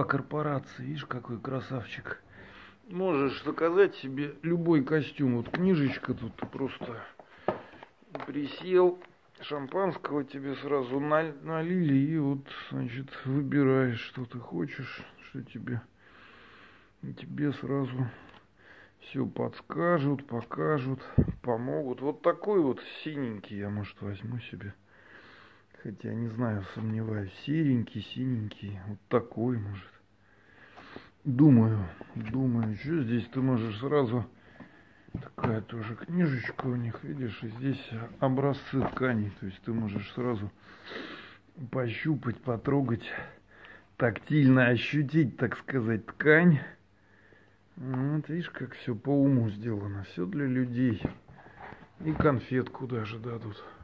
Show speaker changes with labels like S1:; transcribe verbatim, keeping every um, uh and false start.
S1: корпорации. Видишь, какой красавчик. Можешь заказать себе любой костюм. Вот книжечка тут, ты просто присел, шампанского тебе сразу налили, и вот, значит, выбираешь, что ты хочешь, что тебе. И тебе сразу все подскажут, покажут, помогут. Вот такой вот синенький я, может, возьму себе. Хотя, не знаю, сомневаюсь. Серенький, синенький. Вот такой, может. Думаю, думаю, что здесь ты можешь сразу, такая тоже книжечка у них, видишь, и здесь образцы тканей, то есть ты можешь сразу пощупать, потрогать, тактильно ощутить, так сказать, ткань. Вот видишь, как все по уму сделано, все для людей. И конфетку даже дадут.